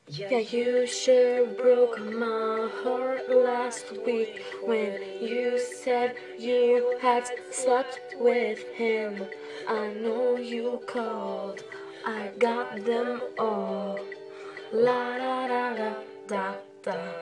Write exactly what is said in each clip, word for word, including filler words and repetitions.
Yeah, you sure broke my heart last week when you said you had slept with him. I know you called, I got them all. La da da da da da.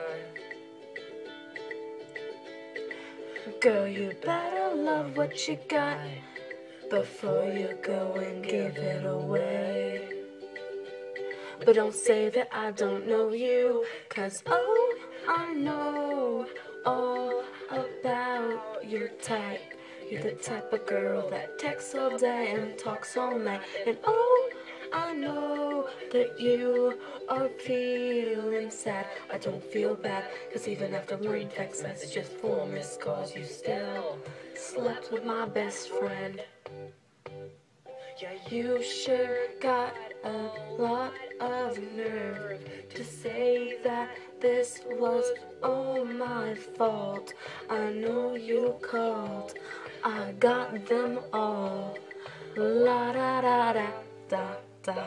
Girl, you better love what you got before you go and give it away. But don't say that I don't know you, 'cause oh, I know all about your type. You're the type of girl that texts all day and talks all night. And oh, I know that you are feeling sad. I don't feel bad, 'cause even after one text messages, four missed calls, you still slept with my best friend. Yeah, you sure got a lot of nerve to say that this was all my fault. I know you called, I got them all. La da da da da da.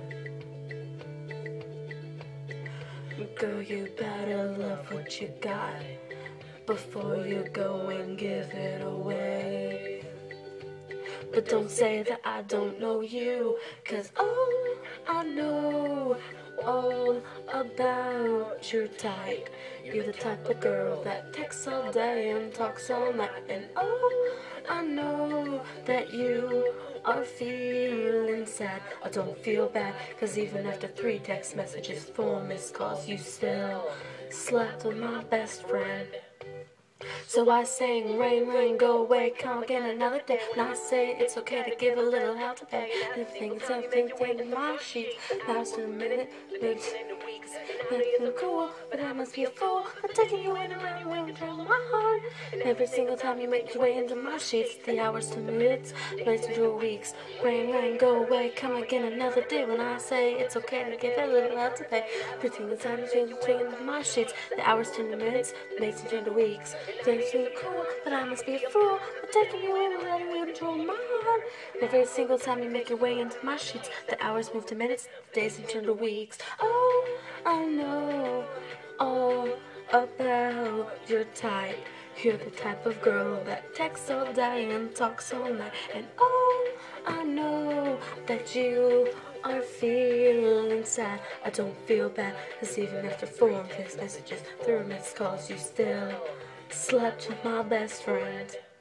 Girl, you better love what you got before you go and give it away. But don't say that I don't know you, 'cause oh, I know all about your type. You're the type of girl that texts all day and talks all night. And oh, I know that you are feeling sad. I don't feel bad, 'cause even after three text messages, four missed calls, you still slept with my best friend. So I sang, rain, rain, go away, come again another day. And I say it's okay to give a little hell to pay. And things have been in my sheets. Last a minute, weeks, nothing cool, but I must be a fool. I'm taking you in and running away with my heart. And every single time you make your way into my sheets, the hours to minutes, minutes to weeks. Rain, rain, go away, come again another day. When I say it's okay to give a little hell to pay. Every single time you change into my sheets, the hours turn to minutes, minutes turn to weeks. Things seem cool, but I must be a fool. I'm taking you in and letting you control my heart. Every single time you make your way into my sheets, the hours move to minutes, the days turn to weeks. Oh, I know all about your type. You're the type of girl that texts all day and talks all night. And oh, I know that you are feeling sad. I don't feel bad, 'cause even after four text messages, three missed calls, you still slept with my best friend.